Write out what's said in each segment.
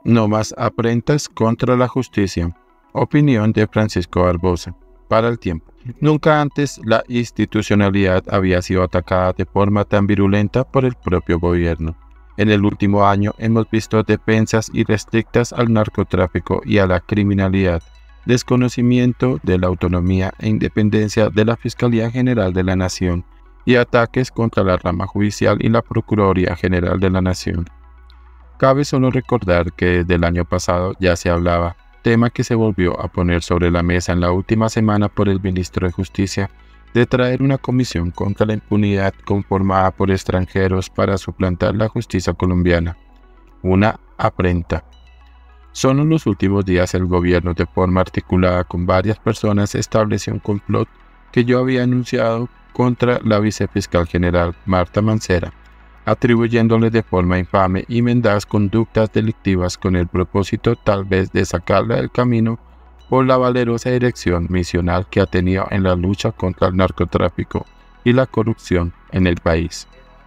No más afrentas contra la justicia. Opinión de Francisco Barbosa. Para El Tiempo. Nunca antes la institucionalidad había sido atacada de forma tan virulenta por el propio gobierno. En el último año hemos visto defensas irrestrictas al narcotráfico y a la criminalidad, desconocimiento de la autonomía e independencia de la Fiscalía General de la Nación y ataques contra la rama judicial y la Procuraduría General de la Nación. Cabe solo recordar que desde el año pasado ya se hablaba, tema que se volvió a poner sobre la mesa en la última semana por el ministro de Justicia, de traer una comisión contra la impunidad conformada por extranjeros para suplantar la justicia colombiana. Una afrenta. Solo en los últimos días el gobierno, de forma articulada con varias personas, estableció un complot que yo había anunciado contra la vicefiscal general Marta Mancera, atribuyéndole de forma infame y mendaz conductas delictivas con el propósito tal vez de sacarla del camino por la valerosa dirección misional que ha tenido en la lucha contra el narcotráfico y la corrupción en el país.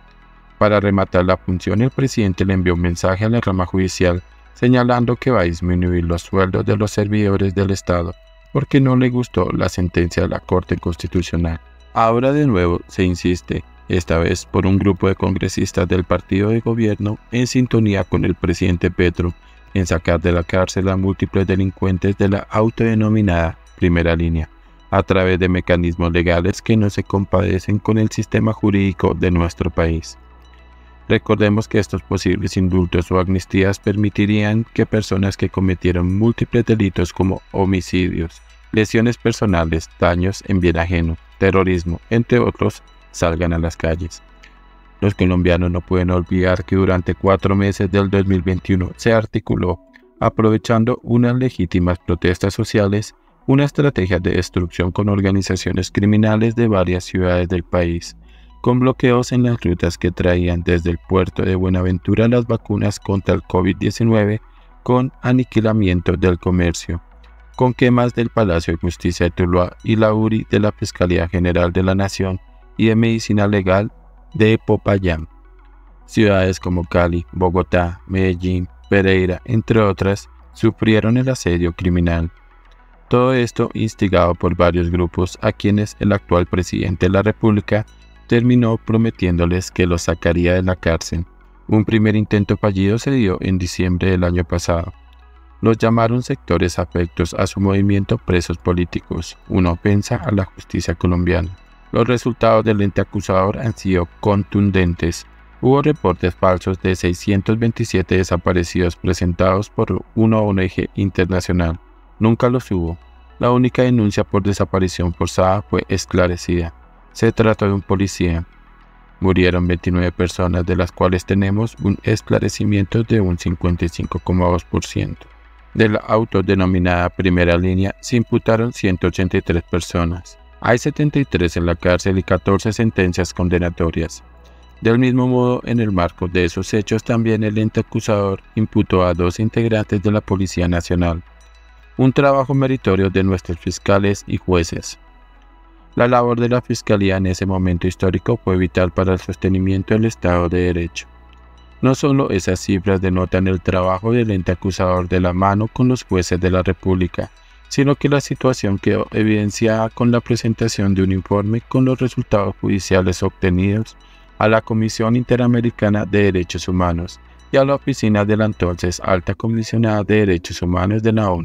Para rematar la función, el presidente le envió un mensaje a la rama judicial señalando que va a disminuir los sueldos de los servidores del Estado porque no le gustó la sentencia de la Corte Constitucional. Ahora de nuevo se insiste, esta vez por un grupo de congresistas del partido de gobierno en sintonía con el presidente Petro, en sacar de la cárcel a múltiples delincuentes de la autodenominada primera línea, a través de mecanismos legales que no se compadecen con el sistema jurídico de nuestro país. Recordemos que estos posibles indultos o amnistías permitirían que personas que cometieron múltiples delitos como homicidios, lesiones personales, daños en bien ajeno, terrorismo, entre otros, salgan a las calles. Los colombianos no pueden olvidar que durante 4 meses del 2021 se articuló, aprovechando unas legítimas protestas sociales, una estrategia de destrucción con organizaciones criminales de varias ciudades del país, con bloqueos en las rutas que traían desde el puerto de Buenaventura las vacunas contra el COVID-19, con aniquilamiento del comercio, con quemas del Palacio de Justicia de Tuluá y la URI de la Fiscalía General de la Nación y de Medicina Legal de Popayán. Ciudades como Cali, Bogotá, Medellín, Pereira, entre otras, sufrieron el asedio criminal. Todo esto instigado por varios grupos a quienes el actual presidente de la República terminó prometiéndoles que los sacaría de la cárcel. Un primer intento fallido se dio en diciembre del año pasado. Los llamaron sectores afectos a su movimiento presos políticos, una ofensa a la justicia colombiana. Los resultados del ente acusador han sido contundentes. Hubo reportes falsos de 627 desaparecidos presentados por una ONG internacional. Nunca los hubo. La única denuncia por desaparición forzada fue esclarecida. Se trató de un policía. Murieron 29 personas, de las cuales tenemos un esclarecimiento de un 55,2%. De la autodenominada primera línea se imputaron 183 personas. Hay 73 en la cárcel y 14 sentencias condenatorias. Del mismo modo, en el marco de esos hechos, también el ente acusador imputó a 2 integrantes de la Policía Nacional. Un trabajo meritorio de nuestros fiscales y jueces. La labor de la Fiscalía en ese momento histórico fue vital para el sostenimiento del Estado de Derecho. No solo esas cifras denotan el trabajo del ente acusador de la mano con los jueces de la República, sino que la situación quedó evidenciada con la presentación de un informe con los resultados judiciales obtenidos a la Comisión Interamericana de Derechos Humanos y a la oficina de la entonces Alta Comisionada de Derechos Humanos de la ONU.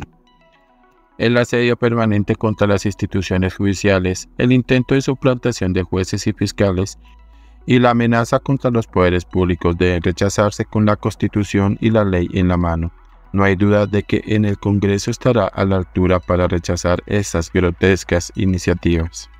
El asedio permanente contra las instituciones judiciales, el intento de suplantación de jueces y fiscales y la amenaza contra los poderes públicos deben rechazarse con la Constitución y la ley en la mano. No hay duda de que en el Congreso estará a la altura para rechazar estas grotescas iniciativas.